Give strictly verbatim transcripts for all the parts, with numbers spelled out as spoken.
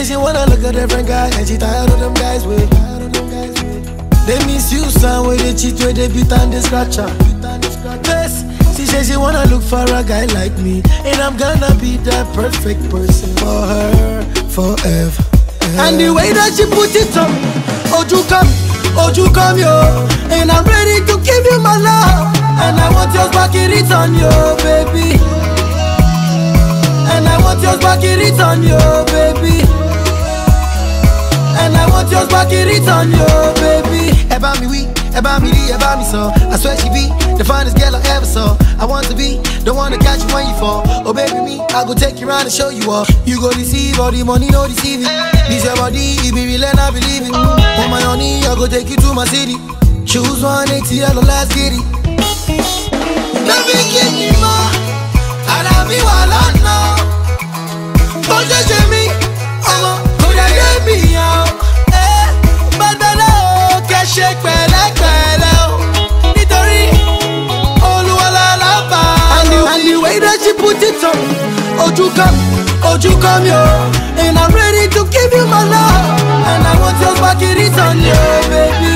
says she wanna look at different guys, and she tired of them guys with. They miss you, son, where they cheat, where they beat and they scratch her. Yes, she says she wanna look for a guy like me, and I'm gonna be the perfect person for her forever. And the way that she put it on me, oh you come, oh you come yo, and I'm ready to give you my love, and I want yours back in return, yo baby. And I want yours back in return, yo baby. And I want yours back in return, yo baby. About me weak, about me the, about me so. I swear she be the finest girl I ever saw. I want to be the one to catch you when you fall. Oh baby me, I go take you around and show you all. You go deceive all the money, no deceiving. This your body, it be real and I believe it. On my honey, I go take you to my city. Choose one eighty, yellow, let's get it. Baby, give me more, and I'll be while I know. Don't just shame me, oh, could I get me out? Eh, but the low, can't shake pele pele. Nitori, Oluwala lava. And the, and the way that she put it on, oh you come, oh you come yo, and I'm ready to give you my love, and I want yours back in return, yo baby.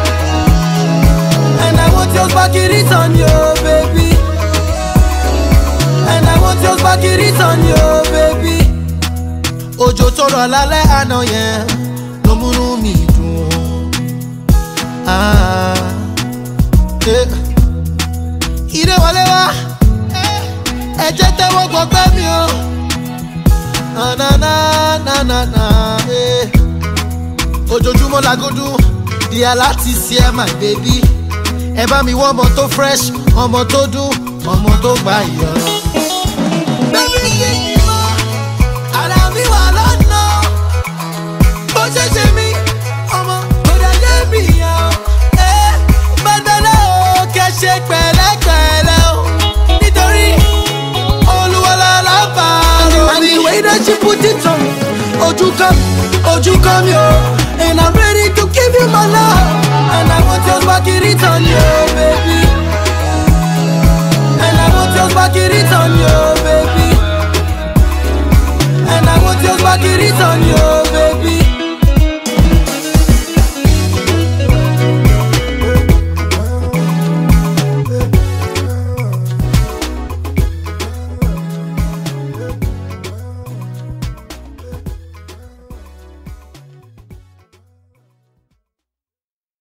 And I want yours back in return, yo baby. And I want yours back in return, yo baby. Ojo toro lale ano yen, no munu mi dun. Ah, eh. Ire wale wa, eh. Eje te wo gbogbe mi o. Na na na na na na, eh. Ojojumo lagodun, di alati si e my baby. Ẹ bá mi wọ́n ọmọ tó fresh, ọmọ tó dùn, ọmọ tó gbà yọ. Baby kí ni mo, ara mi wà lọ́nà. Bó ṣe ṣe mí, ọmọ kò dẹ̀ lé mi yàn. Ẹ bàtàlẹ́ o, kẹ́ ṣe pẹ̀lẹ́pẹ̀lẹ́ o. Nítorí Olúwọlá lábà. And the way that she put it on, ojú come, ojú come yo, and I'm ready to give you my love. And I want yours back in return, yo, baby. And I want yours back in return, yo.